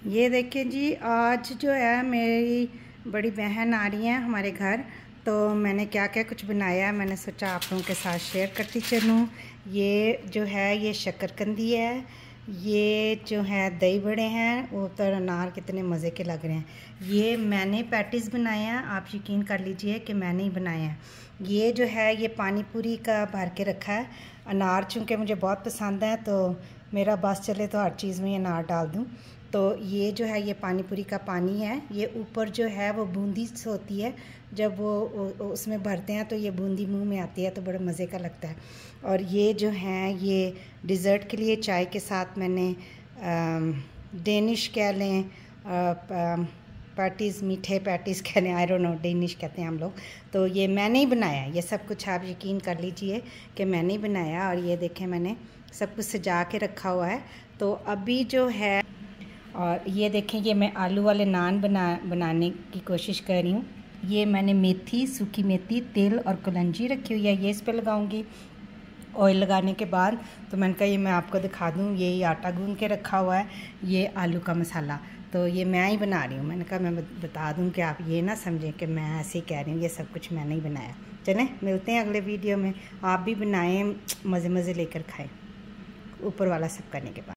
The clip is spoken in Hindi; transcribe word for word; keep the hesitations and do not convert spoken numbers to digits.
ये देखिए जी, आज जो है मेरी बड़ी बहन आ रही है हमारे घर, तो मैंने क्या क्या कुछ बनाया है मैंने सोचा आप लोगों के साथ शेयर करती चलूँ। ये जो है ये शक्करकंदी है, ये जो है दही बड़े हैं, वो तो अनार कितने मज़े के लग रहे हैं। ये मैंने पैटीज़ बनाए हैं, आप यकीन कर लीजिए कि मैंने ही बनाए हैं। ये जो है ये पानी पूरी का भर के रखा है। अनार चूँकि मुझे बहुत पसंद है तो मेरा बस चले तो हर चीज़ में अनार डाल दूँ। तो ये जो है ये पानी पूरी का पानी है, ये ऊपर जो है वो बूंदी होती है, जब वो उसमें भरते हैं तो ये बूंदी मुंह में आती है तो बड़े मज़े का लगता है। और ये जो है ये डिज़र्ट के लिए चाय के साथ मैंने डेनिश कह लें, पैटीज़, मीठे पैटीज़ कह लें, आई डोंट नो, डेनिश कहते हैं हम लोग। तो ये मैंने ही बनाया, ये सब कुछ आप यकीन कर लीजिए कि मैंने ही बनाया। और ये देखें मैंने सब कुछ सजा के रखा हुआ है। तो अभी जो है, और ये देखें ये मैं आलू वाले नान बना बनाने की कोशिश कर रही हूँ। ये मैंने मेथी, सूखी मेथी, तेल और कलंजी रखी हुई है, ये इस पर लगाऊंगी। ऑयल लगाने के बाद तो मैंने कहा ये मैं आपको दिखा दूँ, ये आटा गूंद के रखा हुआ है, ये आलू का मसाला, तो ये मैं ही बना रही हूँ। मैंने कहा मैं बता दूँ कि आप ये ना समझें कि मैं ऐसे ही कह रही हूँ, ये सब कुछ मैंने ही बनाया। चलें मिलते हैं अगले वीडियो में, आप भी बनाएं, मज़े मज़े लेकर खाएँ ऊपर वाला सब करने के बाद।